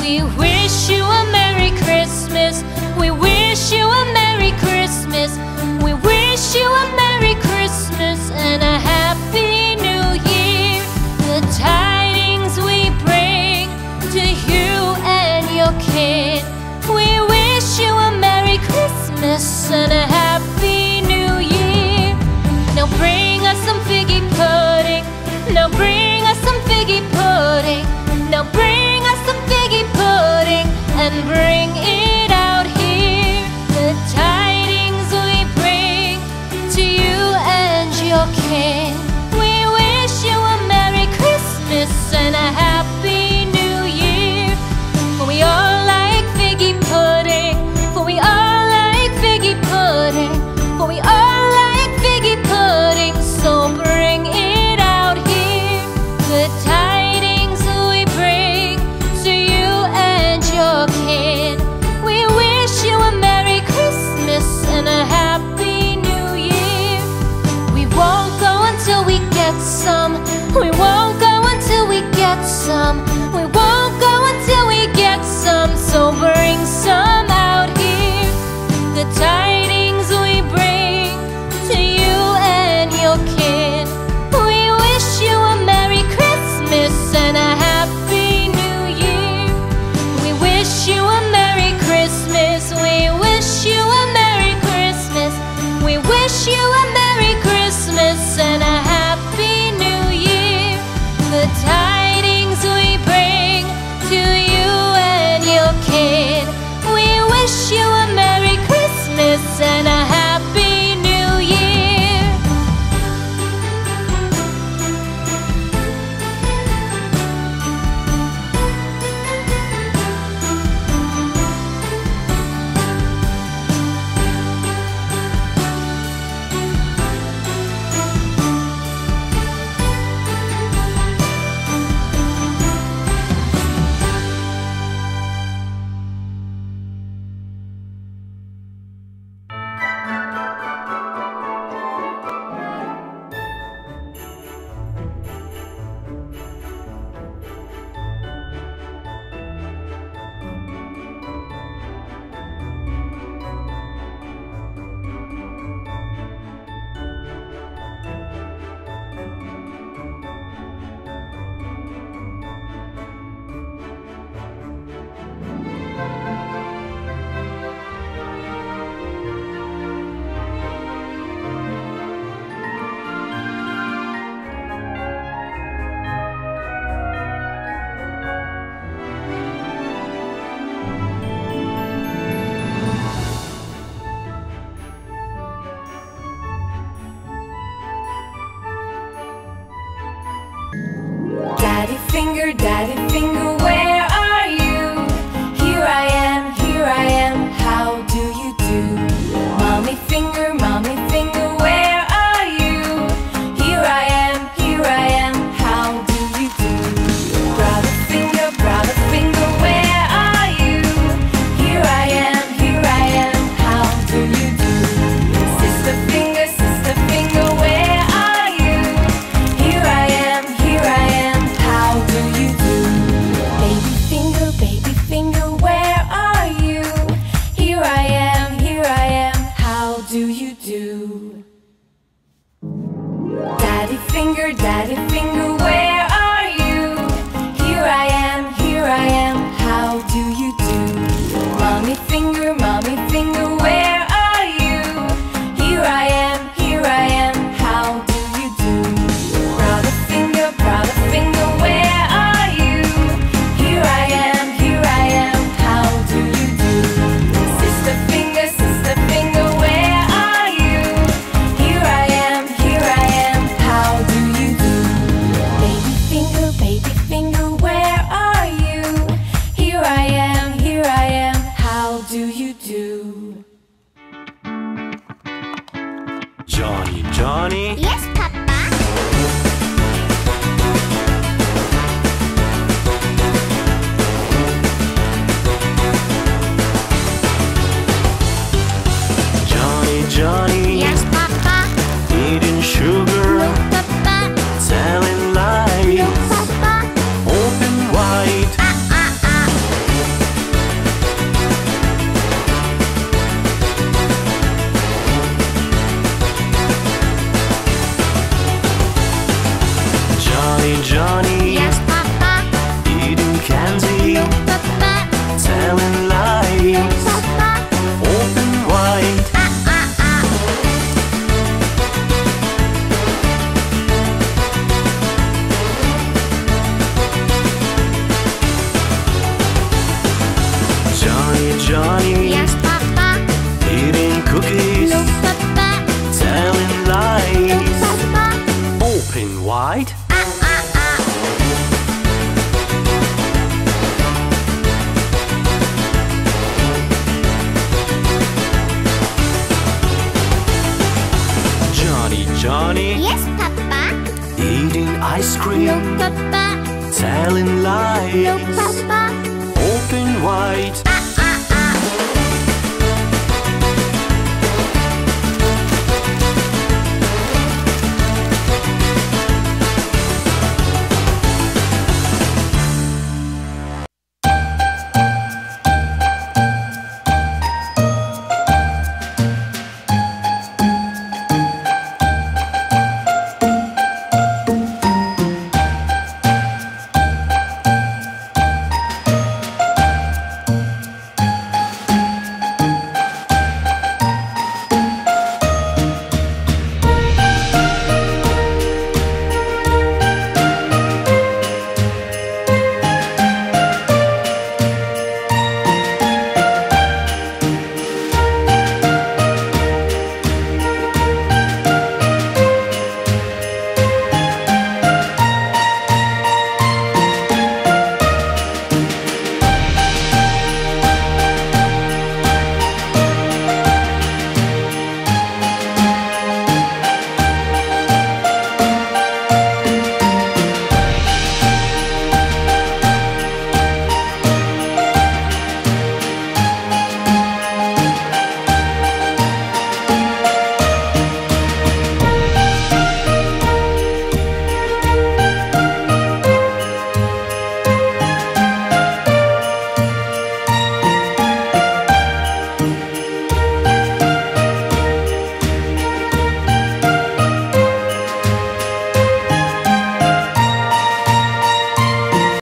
We wish you a Merry Christmas. We wish you a Merry Christmas. We wish you a Merry Christmas and a Happy New Year. The tidings we bring to you and your kin. We wish you a Merry Christmas and a Happy New Year. Now bring us some figgy pudding. Now bring us some figgy pudding. Now bring us some figgy pudding and bring it out here. The tidings we bring to you and your kin. We wish you a Merry Christmas and a Happy New Year. For we all like figgy pudding. For we all like figgy pudding. For we all like figgy pudding. So bring it out here. The tidings we bring to you and your kin. We wish you a Merry Christmas and a Happy New Year. We won't go until we get some. We won't go until we get some. We won't go until we get some. So bring some out here. The tidings we bring to you and your kin. We wish you a Merry Christmas and a Happy New Year. We wish you a Merry Christmas. We wish you a Merry Christmas. We wish you a Merry Christmas and a Happy New Year. The tidings we bring to you and your kin. We wish you a Merry Christmas and a Happy New Year. Daddy finger, where are you? Here I am, how do you do? Mommy finger, where are you? Here I am, how do you do? Brother finger, where are you? Here I am, how do you do? Sister finger, where are you? Here I am, how do you do? Baby finger, where are you? Here I am, how do you do? Daddy finger, where are you? Here I am, how do you do? Mommy finger, where are you? Here I am, how do you do? Brother finger, where are you? Here I am, how do you do? Sister finger, where are you? Here I am, how do you do? Johnny, Johnny, Yes, Papa. eating candy, No, Papa. telling No, lies, Papa. open wide. Johnny, Johnny, Yes, Papa. eating cookies, No, Papa. telling No, lies, Papa. open wide. Johnny, Johnny, Yes, Papa. eating ice No, cream, Papa. telling No, lies, Papa. open wide.